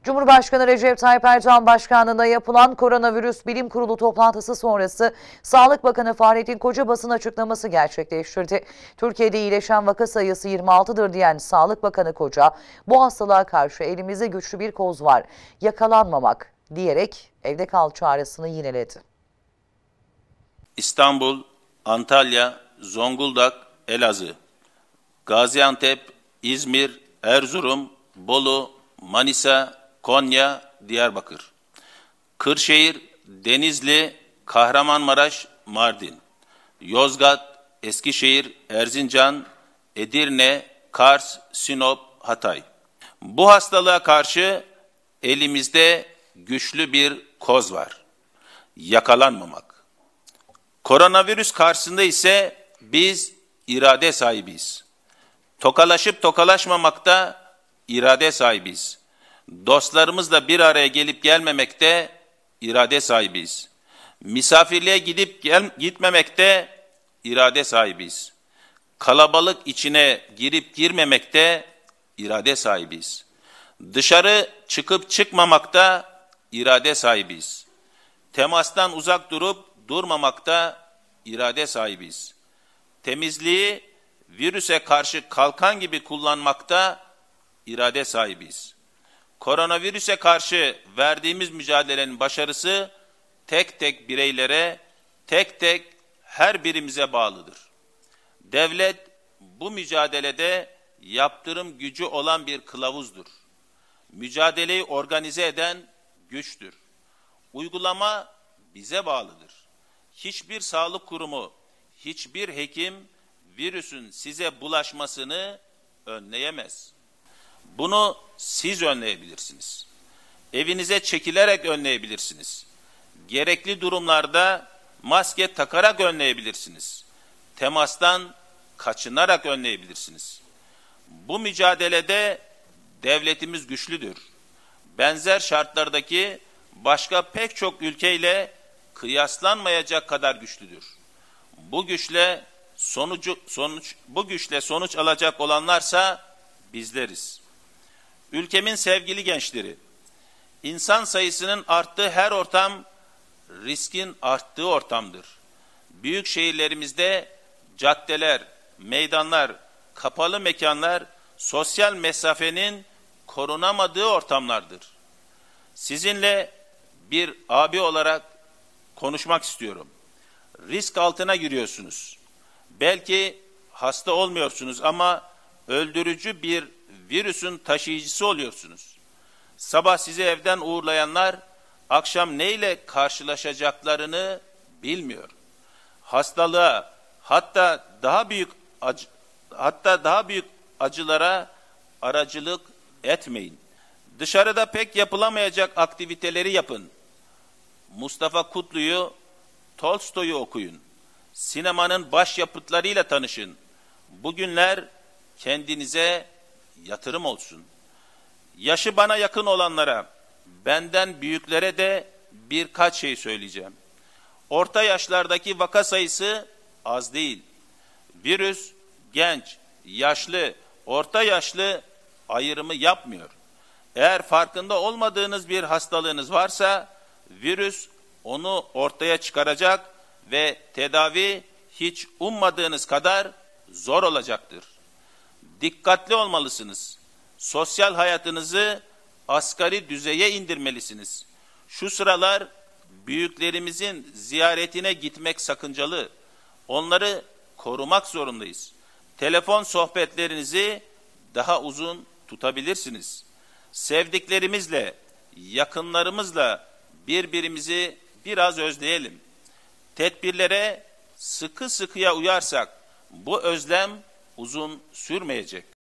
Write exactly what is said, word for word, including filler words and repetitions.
Cumhurbaşkanı Recep Tayyip Erdoğan başkanlığında yapılan koronavirüs bilim kurulu toplantısı sonrası Sağlık Bakanı Fahrettin Koca basın açıklaması gerçekleştirdi. Türkiye'de iyileşen vaka sayısı yirmi altıdır diyen Sağlık Bakanı Koca, bu hastalığa karşı elimizde güçlü bir koz var, yakalanmamak diyerek evde kal çağrısını yineledi. İstanbul, Antalya, Zonguldak, Elazığ, Gaziantep, İzmir, Erzurum, Bolu, Manisa, Konya, Diyarbakır, Kırşehir, Denizli, Kahramanmaraş, Mardin, Yozgat, Eskişehir, Erzincan, Edirne, Kars, Sinop, Hatay. Bu hastalığa karşı elimizde güçlü bir koz var. Yakalanmamak. Koronavirüs karşısında ise biz irade sahibiyiz. Tokalaşıp tokalaşmamakta irade sahibiyiz. Dostlarımızla bir araya gelip gelmemekte irade sahibiyiz. Misafirliğe gidip gel gitmemekte irade sahibiyiz. Kalabalık içine girip girmemekte irade sahibiyiz. Dışarı çıkıp çıkmamakta irade sahibiyiz. Temastan uzak durup durmamakta irade sahibiyiz. Temizliği virüse karşı kalkan gibi kullanmakta irade sahibiyiz. Koronavirüse karşı verdiğimiz mücadelenin başarısı tek tek bireylere, tek tek her birimize bağlıdır. Devlet bu mücadelede yaptırım gücü olan bir kılavuzdur. Mücadeleyi organize eden güçtür. Uygulama bize bağlıdır. Hiçbir sağlık kurumu, hiçbir hekim virüsün size bulaşmasını önleyemez. Bunu siz önleyebilirsiniz. Evinize çekilerek önleyebilirsiniz. Gerekli durumlarda maske takarak önleyebilirsiniz. Temastan kaçınarak önleyebilirsiniz. Bu mücadelede devletimiz güçlüdür. Benzer şartlardaki başka pek çok ülkeyle kıyaslanmayacak kadar güçlüdür. Bu güçle sonucu sonuç bu güçle sonuç alacak olanlarsa bizleriz. Ülkemin sevgili gençleri, insan sayısının arttığı her ortam riskin arttığı ortamdır. Büyük şehirlerimizde caddeler, meydanlar, kapalı mekanlar sosyal mesafenin korunamadığı ortamlardır. Sizinle bir abi olarak konuşmak istiyorum. Risk altına giriyorsunuz. Belki hasta olmuyorsunuz ama öldürücü bir virüsün taşıyıcısı oluyorsunuz. Sabah sizi evden uğurlayanlar akşam neyle karşılaşacaklarını bilmiyor. Hastalığa, hatta daha büyük acı, hatta daha büyük acılara aracılık etmeyin. Dışarıda pek yapılamayacak aktiviteleri yapın. Mustafa Kutlu'yu, Tolstoy'u okuyun. Sinemanın başyapıtlarıyla tanışın. Bugünler kendinize yatırım olsun. Yaşı bana yakın olanlara, benden büyüklere de birkaç şey söyleyeceğim. Orta yaşlardaki vaka sayısı az değil. Virüs genç, yaşlı, orta yaşlı ayrımı yapmıyor. Eğer farkında olmadığınız bir hastalığınız varsa virüs onu ortaya çıkaracak ve tedavi hiç ummadığınız kadar zor olacaktır. Dikkatli olmalısınız. Sosyal hayatınızı asgari düzeye indirmelisiniz. Şu sıralar büyüklerimizin ziyaretine gitmek sakıncalı. Onları korumak zorundayız. Telefon sohbetlerinizi daha uzun tutabilirsiniz. Sevdiklerimizle, yakınlarımızla birbirimizi biraz özleyelim. Tedbirlere sıkı sıkıya uyarsak bu özlem uzun sürmeyecek.